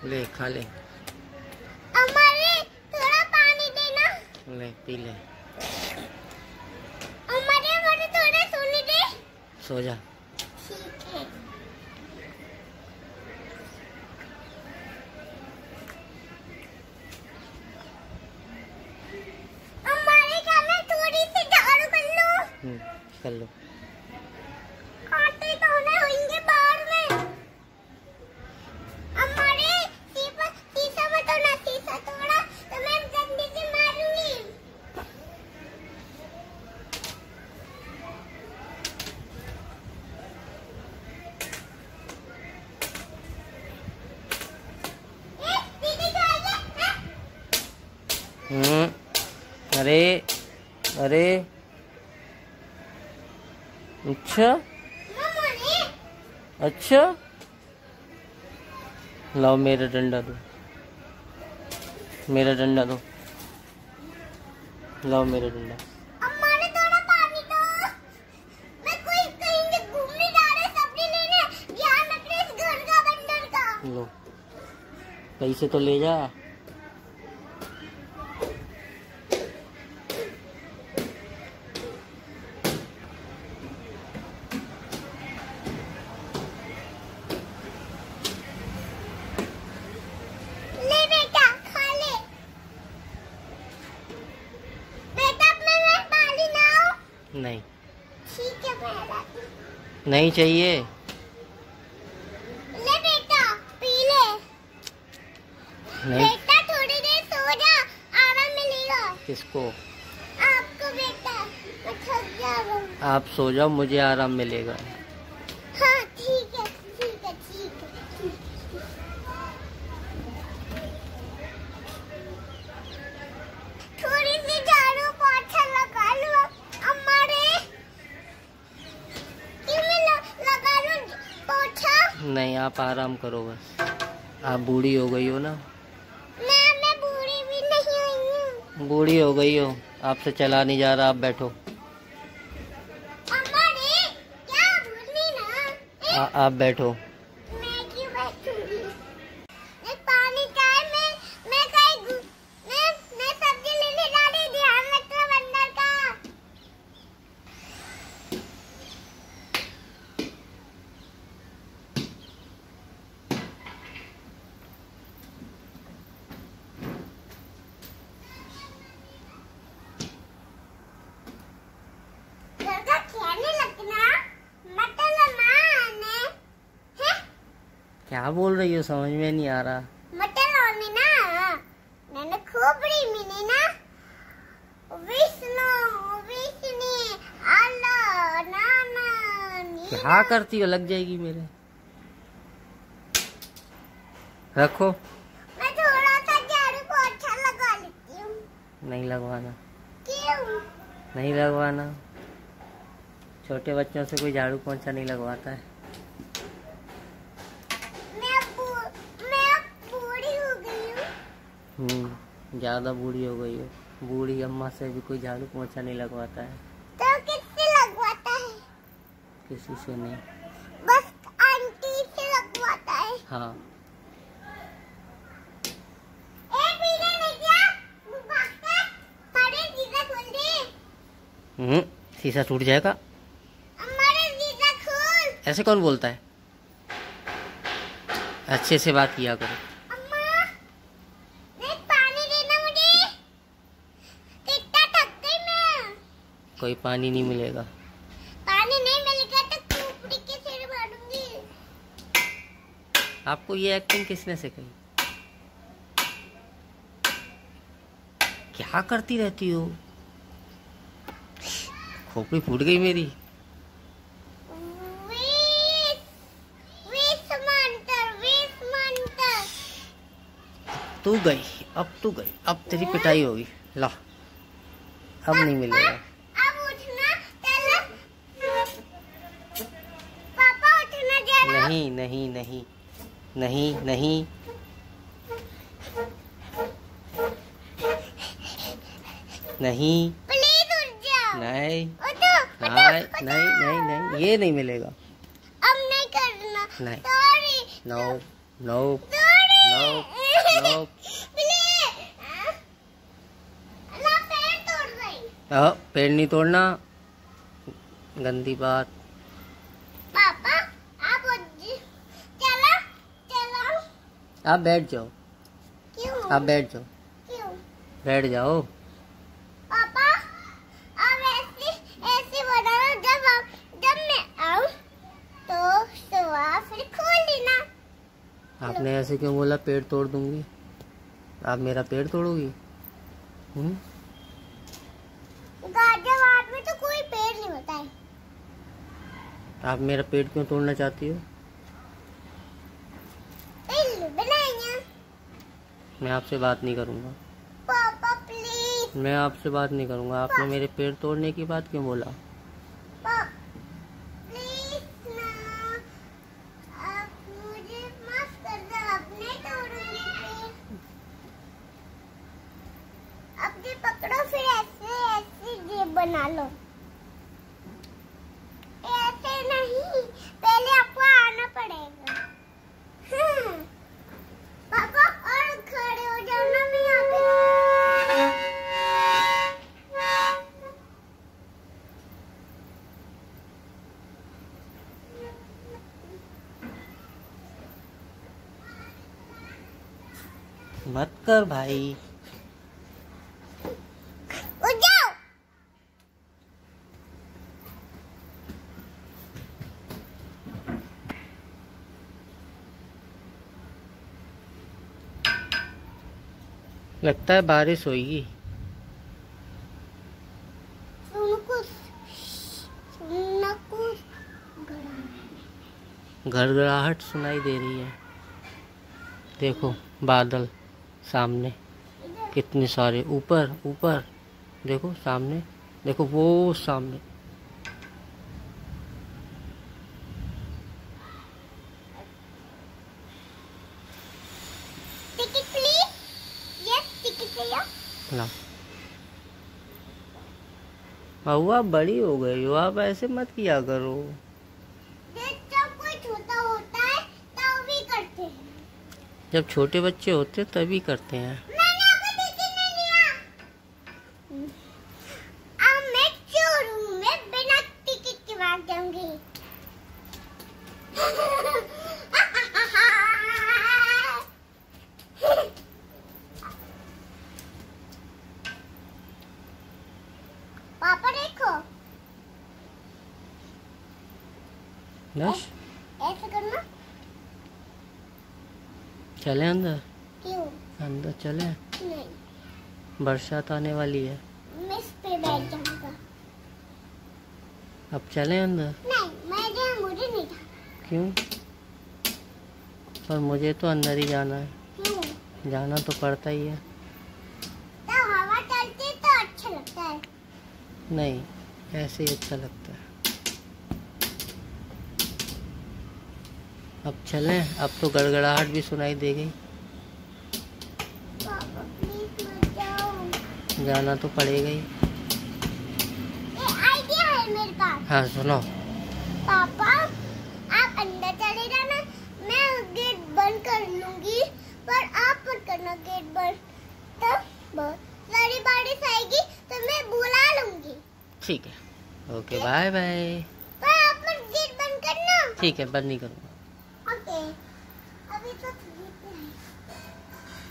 ले खा ले। हमारे थोड़ा पानी देना। ले पी ले। हमारे थोड़ा सोने दे। सो जा। ठीक है। हमारे घर में थोड़ी सी झाड़ू कर लो। कर लो। कांटे धोने होंगे बाहर में। हमारे शीशा में तो ना, शीशा तोड़ा तो मैं गंदी से मारूंगी। अरे अरे अच्छा अच्छा, लाओ मेरा डंडा दो, मेरा डंडा दो, लाओ मेरा डंडा। हमारे थोड़ा पानी दो। मैं कोई कहीं घूमने जा रहे, सब्जी लेने, ध्यान रखना इस घर का बंदर का। लो पैसे तो ले जा। नहीं ठीक है, नहीं चाहिए। ले बेटा पी ले। नहीं बेटा थोड़ी देर सो जा, आराम मिलेगा। किसको? आपको बेटा, मैं थक जा रहा हूँ। आप सो जाओ, मुझे आराम मिलेगा। हाँ ठीक है ठीक है ठीक है। थोड़ी सी झाड़ू पोछा लगा लो। नहीं आप आराम करो बस, आप बूढ़ी हो गई हो ना। मैं बूढ़ी भी नहीं हुई हूँ। बूढ़ी हो गई हो, आपसे चला नहीं जा रहा, आप बैठो। अम्मा ने क्या बोली ना। आप बैठो। मैं क्यों बैठूंगी? मैं पानी चाय मैं कहीं मैं सब्जी लेने जा रही, ध्यान रखना बंदर का। क्या बोल रही हो, समझ में नहीं आ रहा। मटन होनी ना, मैंने खोपड़ी मिली ना। विष्णु विष्णु अल्लाह नाना। क्या करती हो, लग जाएगी मेरे। रखो। मैं थोड़ा सा झाड़ू पोछा लगा लेती हूँ। नहीं लगवाना। क्यों? नहीं लगवाना, छोटे बच्चों से कोई झाड़ू पोंछा नहीं लगवाता है। मैं बूढ़ी हो गई हूँ। ज्यादा बूढ़ी हो गई हो। बूढ़ी अम्मा से भी कोई झाड़ू पोंछा नहीं लगवाता है। तो किससे लगवाता है? किसी से नहीं, बस आंटी से लगवाता है। हाँ। शीशा टूट जाएगा। हमारे शीशा खोल। ऐसे कौन बोलता है? अच्छे से बात किया करो। अम्मा, पानी देना मुझे। कितना थक गई मैं। कोई पानी नहीं मिलेगा। पानी नहीं मिलेगा तो खोपड़ी के सिर मारूंगी। आपको ये एक्टिंग किसने सिखाई? क्या करती रहती हो? खोपड़ी फूट गई मेरी। तू गई, अब तेरी पिटाई होगी। ला, अब नहीं मिलेगा। अब उठना, पापा उठना जरा। नहीं नहीं नहीं नहीं नहीं नहीं, प्लीज उठ जाओ। नहीं उठो, नहीं नहीं नहीं नहीं, ये नहीं मिलेगा। अब नहीं करना। नहीं, sorry. No no sorry. No पेड़ नहीं तोड़ना, गंदी बात। पापा आप चलो चलो। आप बैठ जाओ। क्यों? आप बैठ जाओ। क्यों? बैठ जाओ। पापा आप ऐसे ऐसे बनाओ, जब मैं आऊं तो सुबह फिर खोल देना। आपने ऐसे क्यों बोला? पेड़ तोड़ दूंगी। आप मेरा पेड़ तोड़ोगी? गाजियाबाद में तो कोई पेड़ नहीं होता है। आप मेरा पेड़ क्यों तोड़ना चाहती हो? पेड़ बनाएंगे। मैं आपसे बात नहीं करूंगा। पापा प्लीज। मैं आपसे बात नहीं करूंगा। आपने मेरे पेड़ तोड़ने की बात क्यों बोला? प्लीज ना, आप मुझे माफ कर दो, अब नहीं तोड़ूंगी पेड़। अब ये पकड़ो, फिर ऐसे ऐसे ये बना लो। ऐसे नहीं, पहले आपको आना पड़ेगा। पापा और खड़े हो जाओ ना, मैं यहाँ पे। मत कर भाई। उठ जाओ। लगता है बारिश होगी। गड़गड़ाहट सुनाई दे रही है। देखो बादल सामने कितने सारे, ऊपर ऊपर देखो, सामने देखो, वो सामने। Ticket please. यस, टिकट ले लो। ला। बहू आप बड़ी हो गई हो, आप ऐसे मत किया करो। जब कोई छोटा होता है तब भी करते हैं। जब छोटे बच्चे होते तभी करते हैं। मैंने आपको टिकट नहीं लिया। अब मैं चोर हूँ, मैं बिना टिकट के भाग जाऊंगी। पापा देखो, बस ऐसे करना। चले अंदर। क्यों? अंदर चले, नहीं, बरसात आने वाली है। मैं इस पे बैठ जाऊंगा। अब चले अंदर। नहीं, मुझे नहीं था। क्यों? पर मुझे तो अंदर ही जाना है। क्यों? जाना तो पड़ता ही है। तो हवा चलती है तो अच्छा लगता है। नहीं, ऐसे ही अच्छा लगता है। अब चलें? अब तो गड़गड़ाहट भी सुनाई दे गई। पापा प्लीज मत जाओ। जाना तो पड़ेगा ही। ये आइडिया है मेरे पास। हाँ सुनो। पापा आप अंदर चले जाना, मैं गेट बंद कर लूंगी, पर आप मत करना गेट बंद। तब बहुत सारी बारिश आएगी तो मैं बुला लूंगी। ठीक है, ओके, बाय बाय। पर आप मत गेट बंद करना। ठीक है, बंद नहीं करूँगा। ओके, अभी तो ठीक है।